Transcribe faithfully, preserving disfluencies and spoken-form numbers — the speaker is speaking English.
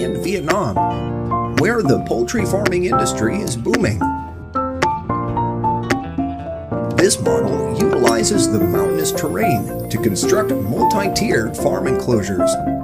and Vietnam, where the poultry farming industry is booming. This model utilizes the mountainous terrain to construct multi-tiered farm enclosures